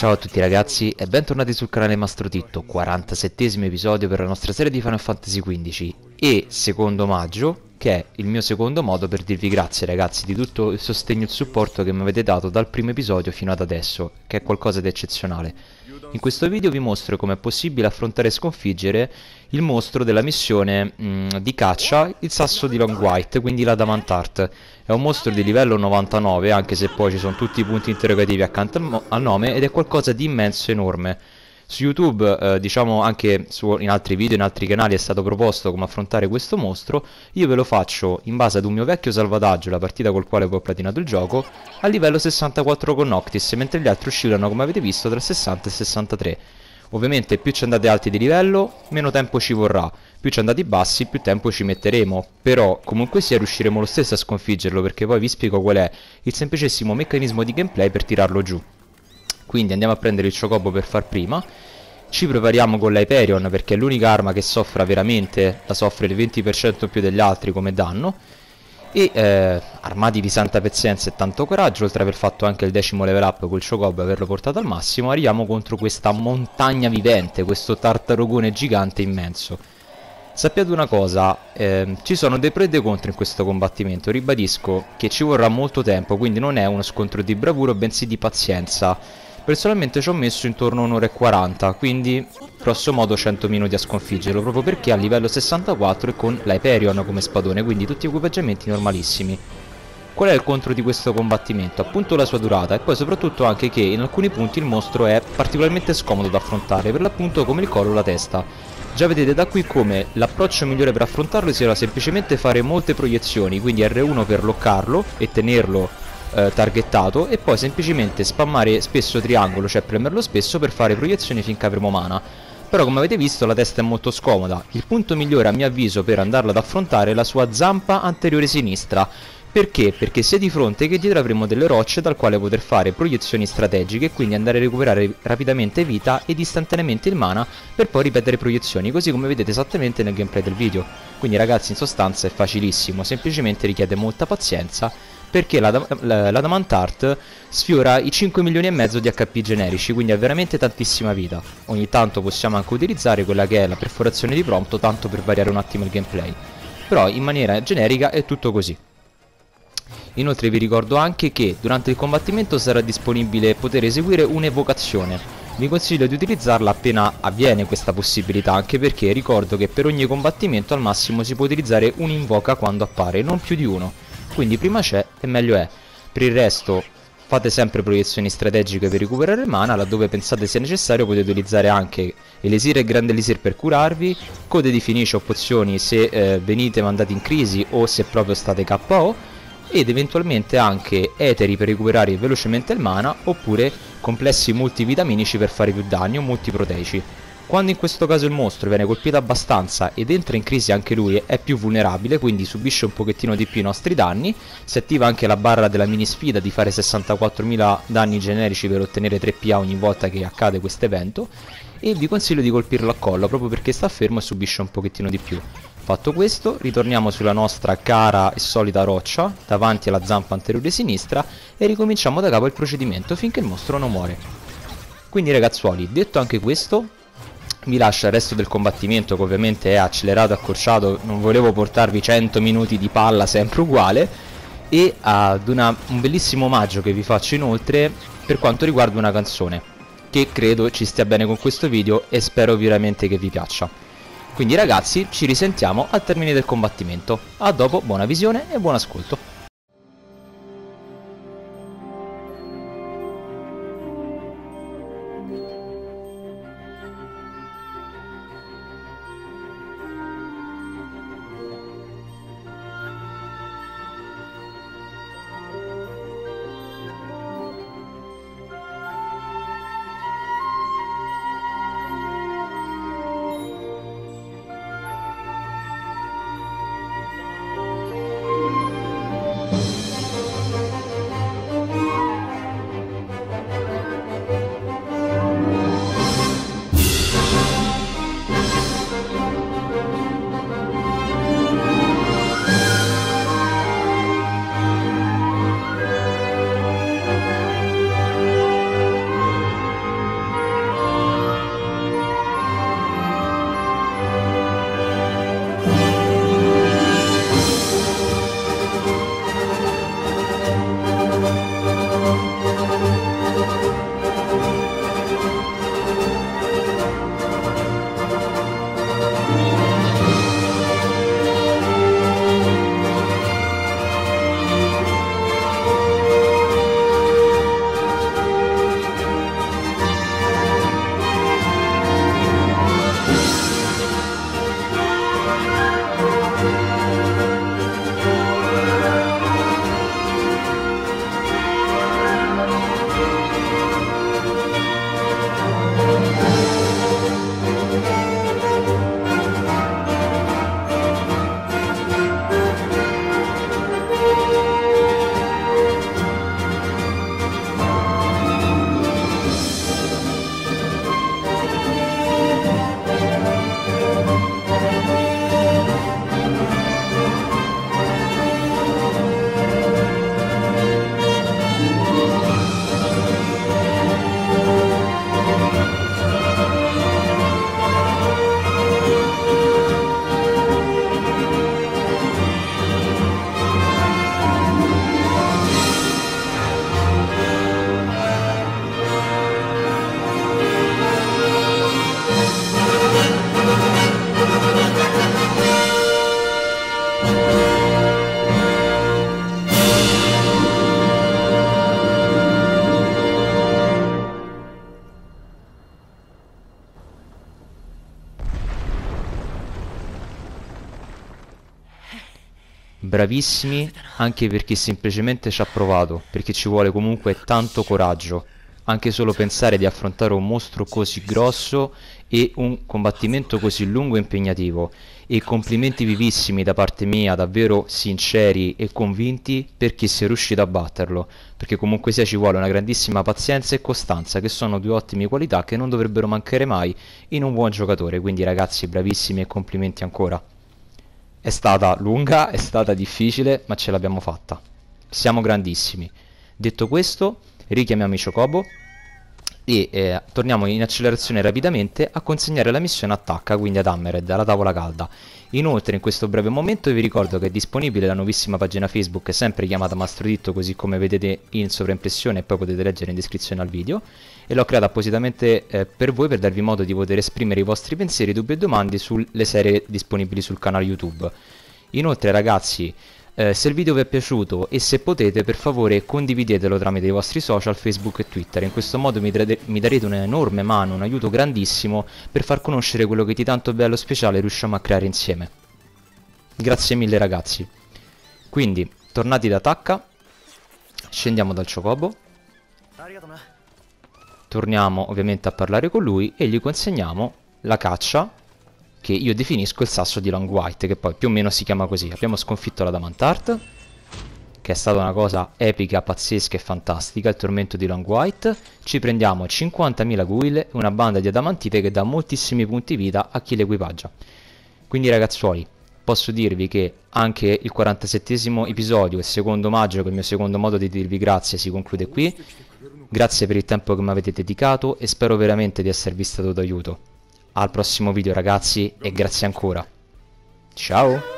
Ciao a tutti ragazzi e bentornati sul canale Mastro Titto, 47esimo episodio per la nostra serie di Final Fantasy XV e secondo maggio, che è il mio secondo modo per dirvi grazie ragazzi di tutto il sostegno e il supporto che mi avete dato dal primo episodio fino ad adesso, che è qualcosa di eccezionale. In questo video vi mostro come è possibile affrontare e sconfiggere il mostro della missione di caccia, il sasso di Long White, quindi l'Adamantart. È un mostro di livello 99, anche se poi ci sono tutti i punti interrogativi accanto al nome, ed è qualcosa di immenso e enorme. Su YouTube, diciamo anche in altri video, in altri canali è stato proposto come affrontare questo mostro. Io ve lo faccio in base ad un mio vecchio salvataggio, la partita col quale poi ho platinato il gioco, a livello 64 con Noctis, mentre gli altri oscillano, come avete visto, tra 60 e 63. Ovviamente più ci andate alti di livello, meno tempo ci vorrà, più ci andate bassi, più tempo ci metteremo, però comunque sia riusciremo lo stesso a sconfiggerlo, perché poi vi spiego qual è il semplicissimo meccanismo di gameplay per tirarlo giù. Quindi andiamo a prendere il Chocobo per far prima, ci prepariamo con l'Hyperion perché è l'unica arma che soffra veramente, la soffre il 20% più degli altri come danno, e armati di santa pazienza e tanto coraggio, oltre ad aver fatto anche il 10° level up col Chocobo e averlo portato al massimo, arriviamo contro questa montagna vivente, questo tartarugone gigante immenso. Sappiate una cosa, ci sono dei pro e dei contro in questo combattimento. Ribadisco che ci vorrà molto tempo, quindi non è uno scontro di bravura, bensì di pazienza. Personalmente ci ho messo intorno a un'ora e 40, quindi grosso modo 100 minuti a sconfiggerlo, proprio perché a livello 64 e con l'Hyperion come spadone, quindi tutti equipaggiamenti normalissimi. Qual è il contro di questo combattimento? Appunto la sua durata, e poi soprattutto anche che in alcuni punti il mostro è particolarmente scomodo da affrontare, per l'appunto come il collo o la testa. Già vedete da qui come l'approccio migliore per affrontarlo sia semplicemente fare molte proiezioni, quindi R1 per loccarlo e tenerlo targettato, e poi semplicemente spammare spesso triangolo, cioè premerlo spesso per fare proiezioni finché avremo mana. Però come avete visto la testa è molto scomoda. Il punto migliore a mio avviso per andarla ad affrontare è la sua zampa anteriore sinistra. Perché? Perché sia di fronte che dietro avremo delle rocce dal quale poter fare proiezioni strategiche e quindi andare a recuperare rapidamente vita ed istantaneamente il mana per poi ripetere proiezioni, così come vedete esattamente nel gameplay del video. Quindi ragazzi, in sostanza è facilissimo, semplicemente richiede molta pazienza, perché l'Adamantart sfiora i 5 milioni e mezzo di HP generici, quindi ha veramente tantissima vita. Ogni tanto possiamo anche utilizzare quella che è la perforazione di Prompto, tanto per variare un attimo il gameplay, però in maniera generica è tutto così. Inoltre vi ricordo anche che durante il combattimento sarà disponibile poter eseguire un'evocazione. Vi consiglio di utilizzarla appena avviene questa possibilità, anche perché ricordo che per ogni combattimento al massimo si può utilizzare un'invoca quando appare, non più di uno. Quindi prima c'è e meglio è. Per il resto fate sempre proiezioni strategiche per recuperare mana, laddove pensate sia necessario potete utilizzare anche Elisir e Grande Elisir per curarvi, code di finisce o pozioni se venite mandati in crisi o se proprio state KO, ed eventualmente anche eteri per recuperare velocemente il mana, oppure complessi multivitaminici per fare più danni o multiproteici. Quando in questo caso il mostro viene colpito abbastanza ed entra in crisi anche lui, è più vulnerabile, quindi subisce un pochettino di più i nostri danni. Si attiva anche la barra della mini sfida di fare 64.000 danni generici per ottenere 3 PA ogni volta che accade questo evento, e vi consiglio di colpirlo a collo proprio perché sta fermo e subisce un pochettino di più. Fatto questo, ritorniamo sulla nostra cara e solita roccia davanti alla zampa anteriore sinistra e ricominciamo da capo il procedimento finché il mostro non muore. Quindi ragazzuoli, detto anche questo, vi lascio il resto del combattimento, che ovviamente è accelerato e accorciato, non volevo portarvi 100 minuti di palla sempre uguale, e ad un bellissimo omaggio che vi faccio inoltre per quanto riguarda una canzone, che credo ci stia bene con questo video e spero veramente che vi piaccia. Quindi ragazzi, ci risentiamo al termine del combattimento. A dopo, buona visione e buon ascolto. bravissimi anche per chi semplicemente ci ha provato, perché ci vuole comunque tanto coraggio, anche solo pensare di affrontare un mostro così grosso e un combattimento così lungo e impegnativo. E complimenti vivissimi da parte mia, davvero sinceri e convinti per chi sia riuscito a batterlo, perché comunque sia ci vuole una grandissima pazienza e costanza, che sono due ottime qualità che non dovrebbero mancare mai in un buon giocatore. Quindi ragazzi, bravissimi e complimenti ancora. È stata lunga, è stata difficile, ma ce l'abbiamo fatta. Siamo grandissimi. Detto questo, richiamiamo i Chocobo e torniamo in accelerazione rapidamente a consegnare la missione attacca, quindi ad Hammered, alla tavola calda. Inoltre in questo breve momento vi ricordo che è disponibile la nuovissima pagina Facebook, sempre chiamata Mastroditto, così come vedete in sovraimpressione e poi potete leggere in descrizione al video, e l'ho creata appositamente per voi, per darvi modo di poter esprimere i vostri pensieri, dubbi e domande sulle serie disponibili sul canale YouTube. Inoltre ragazzi, se il video vi è piaciuto e se potete, per favore condividetelo tramite i vostri social, Facebook e Twitter. In questo modo mi darete un'enorme mano, un aiuto grandissimo per far conoscere quello che di tanto bello e speciale riusciamo a creare insieme. Grazie mille ragazzi. Quindi, tornati da Tacca, scendiamo dal Chocobo, torniamo ovviamente a parlare con lui e gli consegniamo la caccia, che io definisco il sasso di Long White, che poi più o meno si chiama così. Abbiamo sconfitto l'Adamantart, che è stata una cosa epica, pazzesca e fantastica, il tormento di Long White. Ci prendiamo 50.000 guil e una banda di adamantite che dà moltissimi punti vita a chi l'equipaggia. Quindi ragazzuoli, posso dirvi che anche il 47esimo episodio, il secondo maggio, che è il mio secondo modo di dirvi grazie, si conclude qui. Grazie per il tempo che mi avete dedicato e spero veramente di esservi stato d'aiuto. Al prossimo video ragazzi e grazie ancora. Ciao!